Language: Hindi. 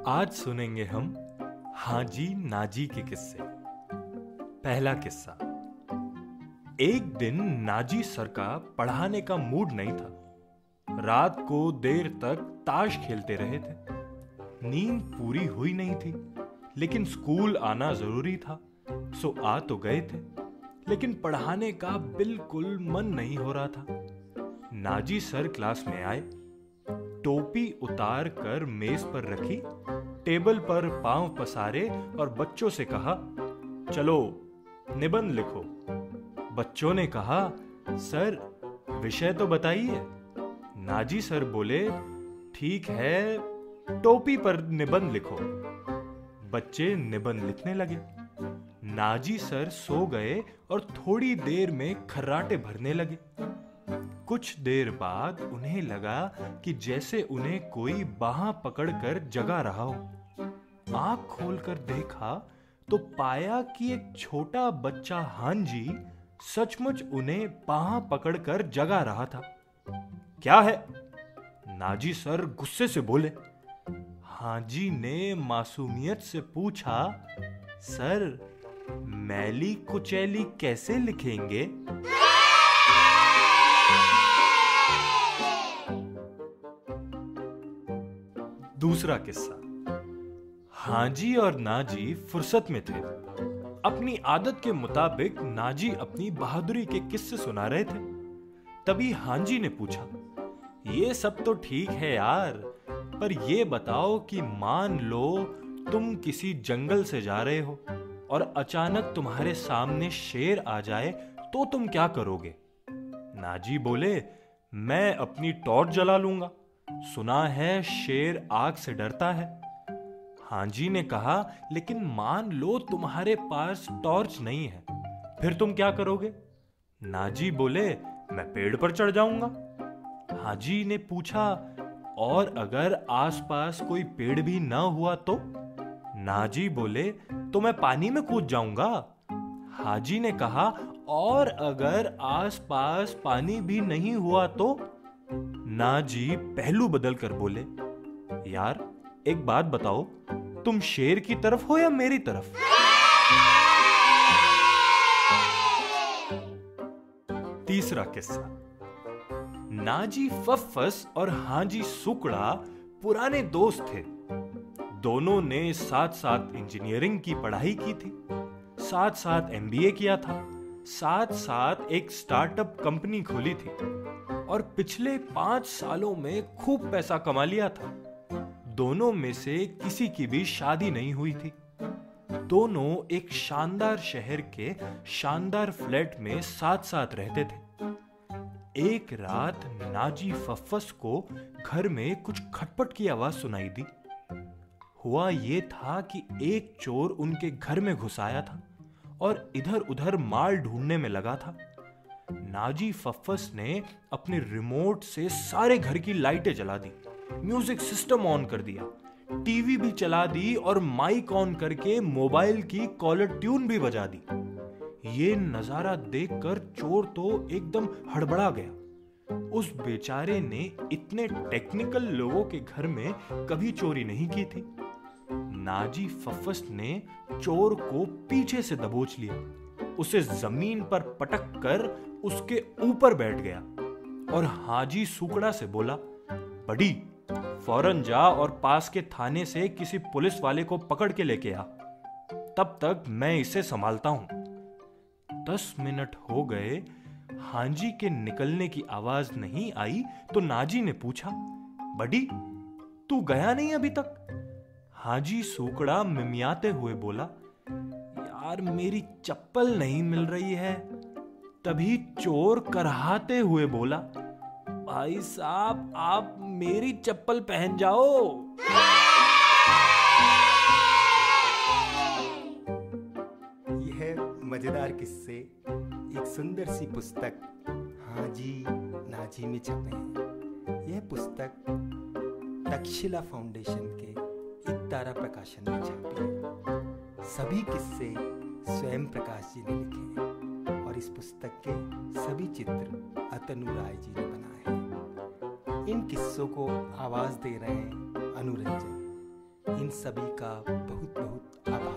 आज सुनेंगे हम हाजी नाजी के किस्से। पहला किस्सा। एक दिन नाजी सर का पढ़ाने का मूड नहीं था। रात को देर तक ताश खेलते रहे थे। नींद पूरी हुई नहीं थी, लेकिन स्कूल आना जरूरी था, सो आ तो गए थे, लेकिन पढ़ाने का बिल्कुल मन नहीं हो रहा था। नाजी सर क्लास में आए, टोपी उतार कर मेज पर रखी, टेबल पर पांव पसारे और बच्चों से कहा, चलो निबंध लिखो। बच्चों ने कहा, सर विषय तो बताइए। नाजी सर बोले, ठीक है, टोपी पर निबंध लिखो। बच्चे निबंध लिखने लगे। नाजी सर सो गए और थोड़ी देर में खर्राटे भरने लगे। कुछ देर बाद उन्हें लगा कि जैसे उन्हें कोई बांह पकड़कर जगा रहा हो। आंख खोलकर देखा तो पाया कि एक छोटा बच्चा हांजी सचमुच उन्हें बांह पकड़कर जगा रहा था। क्या है? नाजी सर गुस्से से बोले। हांजी ने मासूमियत से पूछा, सर मैली कुचैली कैसे लिखेंगे? दूसरा किस्सा। हांजी और नाजी फुर्सत में थे। अपनी आदत के मुताबिक नाजी अपनी बहादुरी के किस्से सुना रहे थे। तभी हांजी ने पूछा, ये सब तो ठीक है यार, पर ये बताओ कि मान लो तुम किसी जंगल से जा रहे हो और अचानक तुम्हारे सामने शेर आ जाए तो तुम क्या करोगे? नाजी बोले, मैं अपनी टॉर्च जला लूंगा, सुना है शेर आग से डरता है। हांजी ने कहा, लेकिन मान लो तुम्हारे पास टॉर्च नहीं है, फिर तुम क्या करोगे? नाजी बोले, मैं पेड़ पर चढ़ जाऊंगा। हांजी ने पूछा, और अगर आसपास कोई पेड़ भी ना हुआ तो? नाजी बोले, तो मैं पानी में कूद जाऊंगा। हांजी ने कहा, और अगर आसपास पानी भी नहीं हुआ तो? नाजी पहलू बदल कर बोले, यार एक बात बताओ, तुम शेर की तरफ हो या मेरी तरफ? तीसरा किस्सा। नाजी फफ्फस और हांजी सुकड़ा पुराने दोस्त थे। दोनों ने साथ साथ इंजीनियरिंग की पढ़ाई की थी, साथ साथ एमबीए किया था, साथ साथ एक स्टार्टअप कंपनी खोली थी और पिछले 5 सालों में खूब पैसा कमा लिया था। दोनों में से किसी की भी शादी नहीं हुई थी। दोनों एक शानदार शहर के शानदार फ्लैट में साथ साथ रहते थे। एक रात नाजी फफ्फस को घर में कुछ खटपट की आवाज सुनाई दी। हुआ ये था कि एक चोर उनके घर में घुस आया था और इधर उधर माल ढूंढने में लगा था। नाजी फफ्फस ने अपने रिमोट से सारे घर की लाइटें जला दी, म्यूजिक सिस्टम ऑन कर दिया, टीवी भी चला दी और माइक ऑन करके मोबाइल की कॉलर ट्यून भी बजा दी। ये नजारा देखकर चोर तो एकदम हड़बड़ा गया। उस बेचारे ने इतने टेक्निकल लोगों के घर में कभी चोरी नहीं की थी। नाजी फफ्फस ने चोर को पीछे से दबोच लिया, उसे जमीन पर पटक कर उसके ऊपर बैठ गया और हाजी सुकड़ा से बोला, बड़ी फौरन जा और पास के थाने से किसी पुलिस वाले को पकड़ के लेके आ, तब तक मैं इसे संभालता हूं। 10 मिनट हो गए, हांजी के निकलने की आवाज नहीं आई तो नाजी ने पूछा, बड़ी तू गया नहीं अभी तक? हाजी सुकड़ा मिमियाते हुए बोला, यार मेरी चप्पल नहीं मिल रही है। तभी चोर करहाते हुए बोला, भाई साहब आप मेरी चप्पल पहन जाओ। यह मजेदार किस्से एक सुंदर सी पुस्तक हाजी नाजी में छपे हैं। यह पुस्तक तक्षशिला फाउंडेशन के एकतारा प्रकाशन में छपी है। सभी किस्से स्वयं प्रकाश जी ने लिखे हैं और इस पुस्तक के सभी चित्र अतनु राय जी ने बनाए हैं। इन किस्सों को आवाज दे रहे हैं अनुरंजन। इन सभी का बहुत बहुत आभार।